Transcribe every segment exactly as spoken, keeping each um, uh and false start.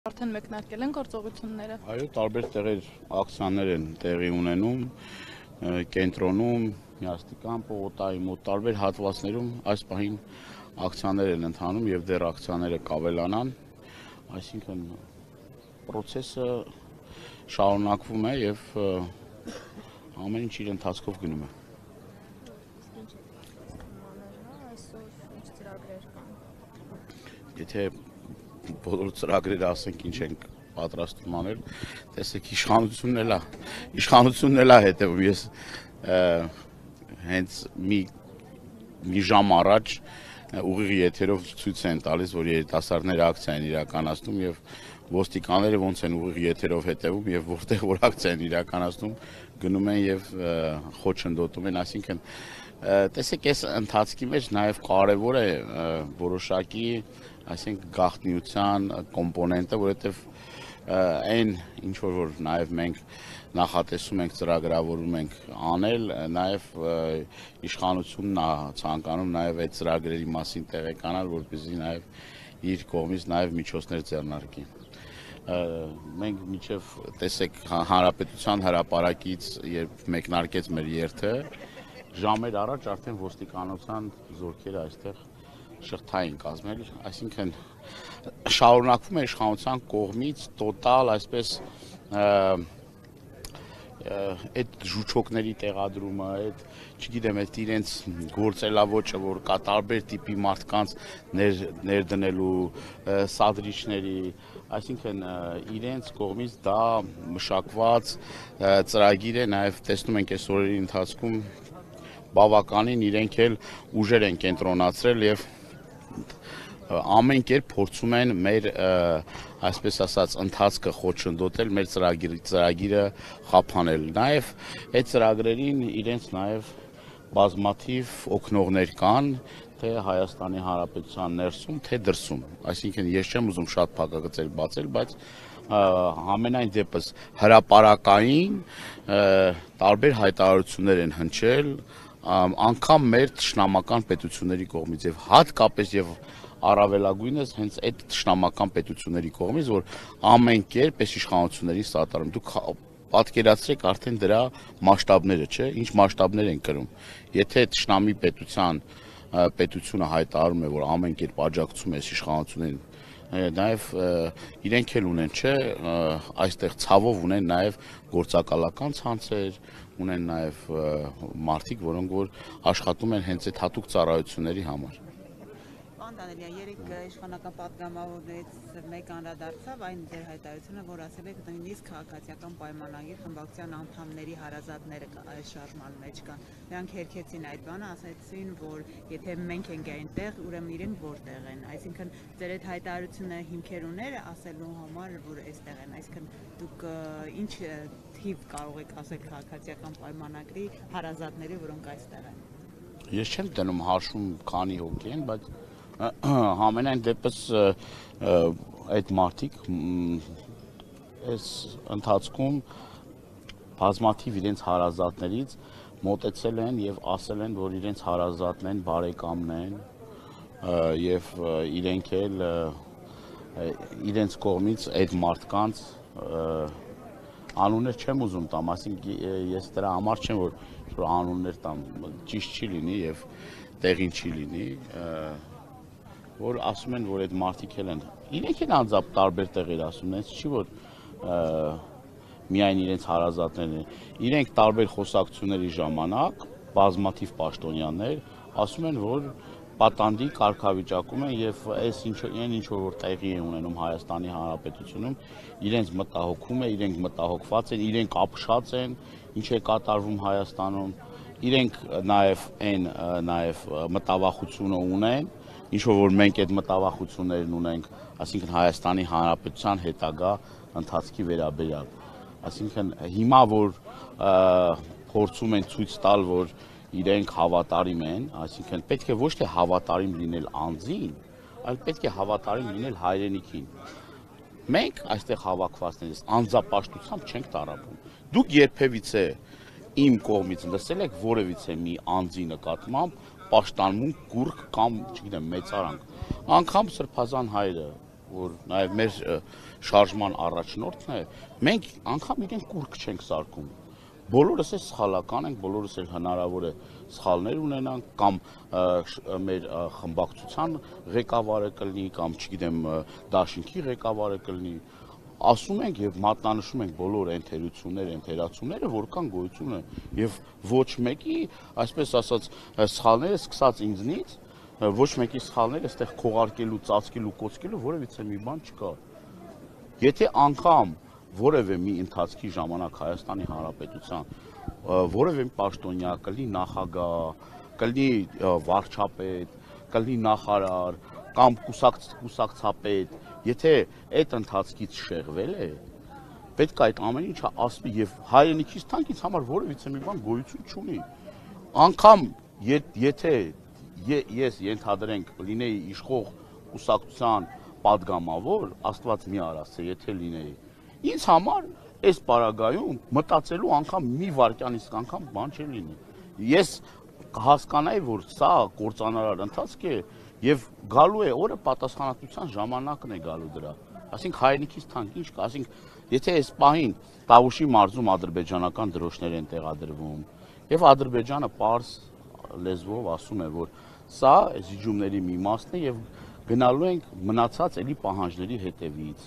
Արդեն մեկնարկել են գործողությունները։ Այո, տարբեր տեղեր ակցիաներ են տեղի ունենում, կենտրոնում, Միաստիկան պողոտայի մոտ տարբեր հատվածներում այս պահին ակցիաներ են ընթանում եւ դեռ ակցիաները կավելանան, այսինքն process-ը շարունակվում է եւ ամեն ինչ իր ընթացքով գնում է։ Եթե բոլոր ծրագրերը ասենք ինչ ենք պատրաստում անել, տեսեք իշխանությունն էլ է, իշխանությունն էլ է հետևում, ես հենց մի մի ժամ առաջ ուղիղ եթերով ցույց են տալիս, որ երիտասարդները ակցիա են իրականացնում եւ ոստիկանները ոնց են ուղիղ եթերով հետևում եւ որտեղ որ ակցիա են իրականացնում, գնում են եւ խոչընդոտում են, այսինքն տեսեք այս ընթացքի մեջ նաեւ կարեւոր է որոշակի այսինքն գաղտնիության կոմպոնենտը, որովհետև այն ինչ որ նաև մենք նախատեսում ենք, ծրագրավորում ենք անել, նաև իշխանությունն է ցանկանում նաև այդ ծրագրերի մասին տեղեկանալ, որպեսզի նաև իր կողմից նաև միջոցներ ձեռնարկի։ Մենք մինչև տեսեք հանրապետության հրապարակից, երբ մեկնարկեց մեր երթը, ժամեր առաջ արդեն ոստիկանության զորքերը այստեղ շղթային կազմել, այսինքն շարունակվում է իշխանության կողմից տոտալ այսպես այդ ժուչոկների տեղադրումը, այդ չգիտեմ, այդ իրենց գործելավոճը, որ կա տարբեր տիպի մարդկանց ներդնելու սադրիչների, այսինքն իրենց կողմից դա մշակված ծրագիր է, նաև տեսնում ենք այս օրերի ընթացքում բավականին իրենք էլ ուժեր են կենտրոնացրել եւ ամեն կերպ փորձում են մեր այսպես ասած ընթացքը խոչընդոտել, մեր ծրագիրը ծրագիրը խափանել։ Նաև այդ ծրագրերին իրենց նաև բազմաթիվ օգնողներ կան, թե Հայաստանի Հանրապետության ներսում, թե դրսում։ Այսինքն ես չեմ ուզում շատ փակագծեր բացել, բայց ամենայն դեպս հրապարակային տարբեր հայտարարություններ են հնչել, անգամ մեր թշնամական պետությունների կողմից եւ հատկապես եւ առավելագույնս հենց այդ թշնամական պետությունների կողմից, որ ամեն կերպ այս իշխանությունների սատարում։ Դուք պատկերացրեք արդեն դրա մասշտաբները, չէ՞, ինչ մասշտաբներ են կրում։ Եթե թշնամի պետության պետությունը հայտարարում է, որ ամեն կերպ աջակցում է այս իշխանություններին, նաև իրենք էլ ունեն, չէ, այստեղ ցավով ունեն նաև գործակալական ցանցեր, ունեն նաև մարդիկ, որոնք որ աշխատում են հենց այդ հատուկ ծառայությունների համար։ Դանելյան, երեք իշխանական պատգամավորներից մեկ անդրադարձավ այն ձեր հայտարարությունը, որ ասել եք նույնիսկ քաղաքացիական պայմանագիր խմբակցության անդամների հարազատները այս շարժման մեջ կան։ Նրանք հերքեցին այդ բանը, ասացին, որ եթե մենք ենք այնտեղ, ուրեմն իրենք որտեղ են։ Այսինքն ձեր այդ հայտարարությունը հիմքեր ուներ ասելու համար, որ այստեղ են։ Այսինքն դուք ինչ թիվ կարող եք ասել քաղաքացիական պայմանագրի հարազատների, որոնք այստեղ են։ Ես չեմ տնում հաշվում քանի հոգի են, բայց համենայն դեպս այդ մարդիկ այս ընթացքում բազմաթիվ իրենց հարազատներից մոտեցել են եւ ասել են, որ իրենց հարազատն են, բարեկամն են եւ իրենք էլ իրենց կողմից այդ մարդկանց անուններ չեմ ուզում տամ, այսինքն ես դրա համար չեմ, որ անուններ տամ, ճիշտ չի լինի եւ տեղին չի լինի, որ ասում են, որ այդ մարդիկ էլ են, իրենք են անձամբ տարբեր տեղեր ասում, նենց չի, որ միայն իրենց հարազատներն են, իրենք տարբեր խոսակցությունների ժամանակ, բազմաթիվ պաշտոնյաներ, ասում են, որ պատանդի կարգավիճակում են եւ այս ինչ որ տեղի է ունենում Հայաստանի Հանրապետությունում, իրենց մտահոգում է, իրենք մտահոգված են, իրենք ապշած են, ինչ է կատարվում Հայաստանում, իրենք նաեւ այն նաեւ մտավախությունը ունեն, ինչ որ մենք այդ մտավախություններն ունենք, այսինքն Հայաստանի Հանրապետության հետագա ընթացքի վերաբերյալ։ Այսինքն հիմա որ փորձում են ցույց տալ, որ իրենք հավատարիմ են, այսինքն պետք է ոչ թե հավատարիմ լինել անձին, այլ պետք է հավատարիմ լինել հայրենիքին։ Մենք այստեղ հավաքվածներից անձապաշտությամբ չենք տառապում։ Դուք երբևիցե իմ կողմից լսել եք որևիցե մի անձի նկատմամբ պաշտանմունք, գուրք կամ, չգիտեմ, մեծարանք։ Անգամ Սրբազան հայրը որ նաև մեր շարժման առաջնորդն է, մենք անգամ իրենք կուրք չենք սարքում։ Բոլորս է սխալական ենք, բոլորս էլ հնարավոր է սխալներ ունենանք, կամ մեր խմբակցության ղեկավարը կլինի, կամ չգիտեմ դաշինքի ղեկավարը կլինի, ասում ենք եւ մատնանշում ենք բոլոր ընթերությունները, ընթերացումները, որ կան գոյություն են, եւ ոչ մեկի, այսպես ասած, սխալները սկսած ինձնից, ոչ մեկի սխալները այստեղ քողարկելու, ծածկելու, կոծկելու որևիցե մի բան չկա։ Եթե անգամ որևէ մի ընթացքի ժամանակ Հայաստանի Հանրապետության որևէ պաշտոնյա կլինի նախագահ, կլինի վարչապետ, կլինի նախարար կամ կուսակցապետ, եթե այդ ընթացքից շեղվել է, պետք է այդ ամեն ինչը ասվի եւ հայրենիքից թանկ ինձ համար որևիցե մի բան գոյություն չունի։ Անգամ եթե ես ենթադրենք լինեի իշխող կուսակցության պատգամավոր, Աստված մի արասցե, եթե լինեի, ինձ համար այս պարագայում մտածելու անգամ մի վայրկյանից անգամ բան չի լինի։ Ես կհասկանայի, որ սա կործանարար ընթացք է եւ գալու է օրը պատասխանատվության ժամանակն է գալու դրա։ Այսինքն հայրենիքից թանկ ինչ կա, այսինքն եթե այս պահին Տավուշի մարզում ադրբեջանական դրոշներ են տեղադրվում եւ Ադրբեջանը պարզ լեզվով ասում է, որ սա զիջումների մի մասն է եւ գնալու ենք մնացած էլի պահանջների հետևից։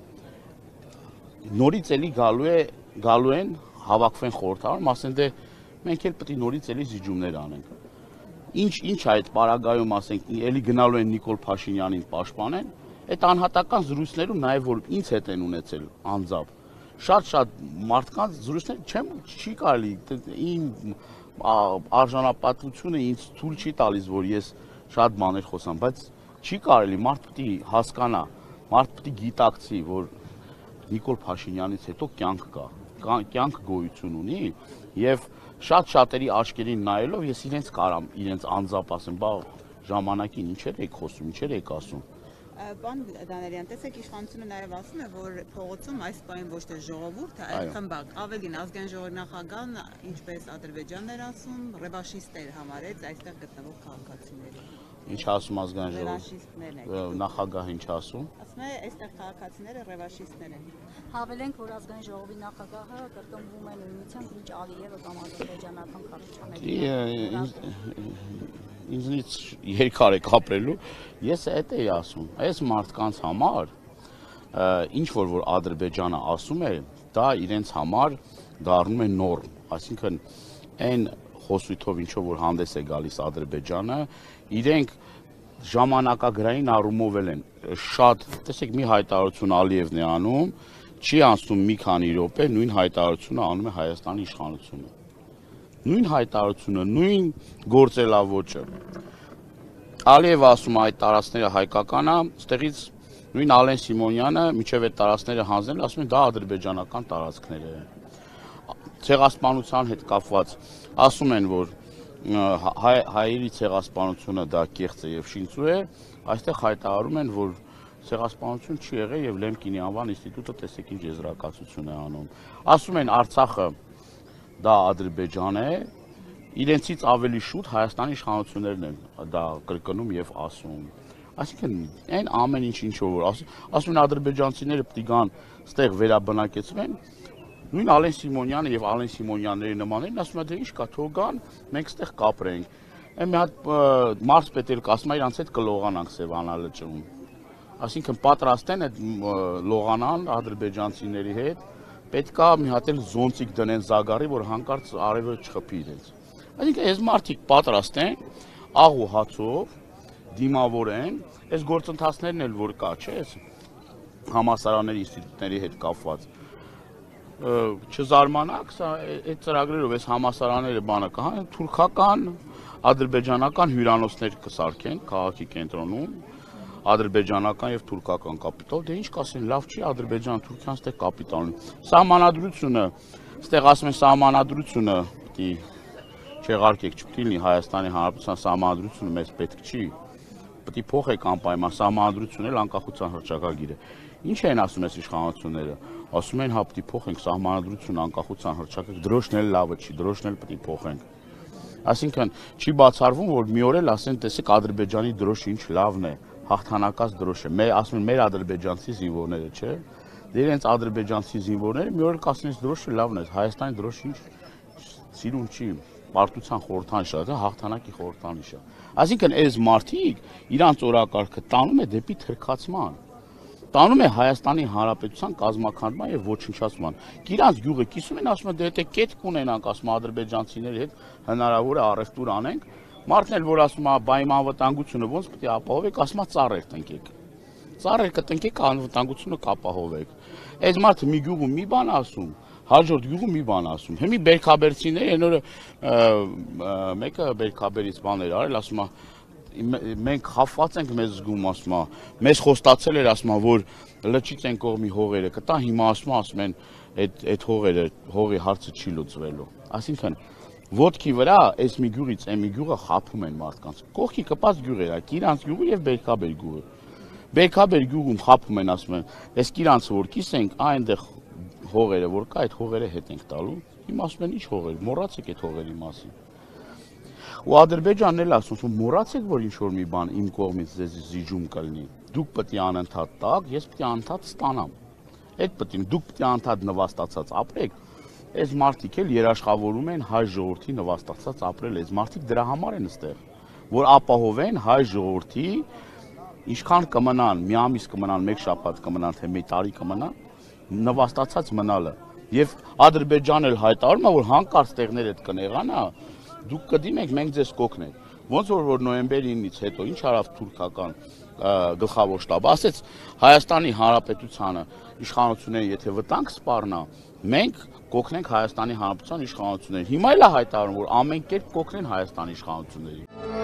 Նորից էլի գալու է գալու են հավաքվեն խորհրդարան, ասեն դե մենք էլ պետք է նորից էլի զիջումներ անենք։ Ինչ ինչ այդ պարագայում ասենք էլի գնալու են Նիկոլ Փաշինյանին պաշտպանեն, այդ անհատական զրույցներում նաև որ ինձ հետ են ունեցել անձամբ։ Շատ-շատ մարդկանց զրույցներ չեմ չի կարելի իմ արժանապատվությունը ինձ թույլ չի տալիս, որ ես շատ բաներ խոսամ, բայց չի կարելի, մարդ պետք է հասկանա, մարդ պետք է գիտակցի, որ Նիկոլ Փաշինյանից հետո կյանք կա, կյանք գոյություն ունի եւ շատ շատերի աչքերին նայելով ես իրենց կարամ, իրենց անձամբ ասեմ, բա ժամանակին ինչեր եք խոսում, ինչեր եք ասում։ Պարոն Դանիելյան, տեսեք իշխանությունը նաև ասում է, որ փողոցում այս պահին ոչ թե ժողովուրդը, այլ խմբակ, ավելին ազգային ժողովի նախագահն, ինչպես Ադրբեջանն էր ասում, ռևանշիստներ համարեց այստեղ գտնվող քաղաքացիներին։ Ինչ ասում ազգային ժողովի նախագահը ինչ ասում։ Ասում է այստեղ քաղաքացիները ռևանշիստներ են։ Հավելենք, որ ազգային ժողովի նախագահը կրկնվում է նույնությամբ, ինչ Ալիևը կամ ադրբեջանական քաղաքացիները։ Ինձնից երկար եք ապրելու, ես այդ էի ասում, այս մարդկանց համար, ինչ որ որ Ադրբեջանը ասում է, դա իրենց համար դառնում է նորմ, այսինքն այն խոսույթով ինչով որ հանդես է գալիս Ադրբեջանը, իրենք ժամանակագրային առումով են շատ, տեսեք մի հայտարարություն Ալիևն է անում, չի անցնում մի քանի րոպե, նույն հայտարարությունը անում է Հայաստանի իշխանությունը։ Նույն հայտարարությունը, նույն գործելավոճը։ Ալիևը ասում է այդ տարածքները հայկական է, ստեղից նույն Ալեն Սիմոնյանը միջև այդ տարածքները հանձնել, ասում է դա ադրբեջանական տարածքներ են։ Ցեղասպանության հետ կապված ասում են, որ հայերի ցեղասպանությունը դա կեղծ է եւ շինծու է, այստեղ հայտարարում են, որ ցեղասպանություն չի եղել եւ Լեմկինի անվան ինստիտուտը տեսեք ինչ եզրակացություն է անում։ Ասում են Արցախը դա Ադրբեջան է, իրենցից ավելի շուտ Հայաստանի իշխանություններն են դա կրկնում եւ ասում։ Այսինքն այն ամեն ինչ ինչ որ ասում են ադրբեջանցիները պետք է գան ստեղ վերաբնակեցվեն, նույն Ալեն Սիմոնյանը եւ Ալեն Սիմոնյանների նմաններն ասում են դե ինչ կա, թող գան, մենք ստեղ կապրենք։ Այն մի հատ մարզպետ էլ կասում է իրանց հետ կլողանանք Սևանա լճում։ Այսինքն պատրաստ են այդ լողանան ադրբեջանցիների հետ, պետք է մի հատ էլ զոնցիկ դնեն Զագարի, որ հանկարծ արևը չխփի իրենց։ Այսինքն այս մարդիկ պատրաստ են աղ ու հացով դիմավորեն, այս գործընթացներն էլ որ կա, չէ՞, համասարանների ինստիտուտների հետ կապված։ Չզարմանաք, սա այդ ծրագրերով այս համասարանները բանը կա, թուրքական, ադրբեջանական հյուրանոցներ կսարքեն քաղաքի կենտրոնում, ադրբեջանական եւ թուրքական կապիտալ, դե ինչ կասեն, լավ չի Ադրբեջան, Թուրքիան ստեղ կապիտալն։ Սահմանադրությունը, ստեղ ասում են սահմանադրությունը պիտի չեղարկեք, չպետք է լինի Հայաստանի Հանրապետության սահմանադրությունը մեզ պետք չի։ Պետք է փոխեք անպայման սահմանադրությունն էլ անկախության հռչակագիրը։ Ինչ են ասում այս իշխանությունները։ Ասում են հա պետք է փոխենք սահմանադրությունը անկախության հռչակագիրը, դրոշն էլ լավը չի, դրոշն էլ պետք է փոխենք։ Այսինքն չի բացառվում, որ մի օր էլ ասեն, տեսեք Ադրբեջանի դրոշը ինչ լավն է, հաղթանակած դրոշը։ Մեր ասում են մեր ադրբեջանցի զինվորները, չէ։ Դե իրենց ադրբեջանցի զինվորները մի օր կասեն այս դրոշը լավն է, Հայաստանի դրոշը ինչ սիրուն չի, պարտության խորհրդանիշ է, հաղթանակի խորհրդանիշ է։ Այսինքն այս մարդիկ իրանց օրակարգը տանում է դեպի թրքացման, տանում է Հայաստանի Հանրապետության կազմաքանդման եւ ոչնչացման։ Իրանց գյուղը կիսում են, ասում են դե եթե կետ կունենանք, ասում ադրբեջանցիների հետ հնարավոր է առևտուր անենք։ Մարդն էլ որ ասում է բայմ անվտանգությունը ոնց պետք է ապահովեք, ասում է ծառեր տնկեք։ Ծառեր կտնկեք, անվտանգությունը կապահովեք։ Այս մարդը մի գյուղում մի բան ասում, հաջորդ գյուղում մի բան ասում։ Հիմի բերքաբերցիները այն օրը մեկը բերքաբերից բաներ արել, ասում է մենք խափված ենք մեզ զգում, ասում է, մեզ խոստացել էր, ասում է, որ լճից են կողմի հողերը կտա, հիմա ասում է, ասում են, այդ այդ հողերը, հողի հարցը չի լուծվելու։ Այսինքն ոտքի վրա այս մի գյուղից այն մի գյուղը խափում են մարդկանց։ Կողքի կպած գյուղեր է, Կիրանց գյուղը եւ Բերքաբեր գյուղը։ Բերքաբեր գյուղում խափում են, ասում են, այս Կիրանցը որ կիսենք, այնտեղ հողերը որ կա, այդ հողերը հետ ենք տալու։ Հիմա ասում են, ի՞նչ հողեր, մոռացեք այդ հողերի մասին։ Ու Ադրբեջանն էլ ասում է, մոռացեք, որ ինչ որ մի բան իմ կողմից ձեզ զիջում կլինի։ Դուք պետք է անընդհատ տաք, ես պետք է անընդհատ ստանամ։ Այդ պետք է դուք պետք է անընդհատ նվաստացած ապրեք։ Այս մարդիկ էլ երաշխավորում են հայ ժողովրդի նվաստացած ապրել, այս մարդիկ դրա համար են այստեղ, որ ապահովեն հայ ժողովրդի ինչքան կմնան, մի ամիս կմնան, մեկ շաբաթ կմնան, թե մի տարի կմնան, նվաստացած մնալը։ Եվ Ադրբեջանն էլ հայտարարում է, որ հանկարծ տեղներ այդ կնեղանա, դուք կդիմեք, մենք ձեզ կօգնենք։ Ոնց որ որ նոյեմբերի ինից հետո ինչ արավ թուրքական գլխավոր շտաբը, ասեց Հայաստանի Հանրապետությանը իշխանությունները եթե վտանգ սպառնա, մենք կօգնենք Հայաստանի Հանրապետության իշխանություններին։ Հիմա էլ է հայտարարում, որ ամեն կերպ կօգնեն Հայաստանի իշխանություններին։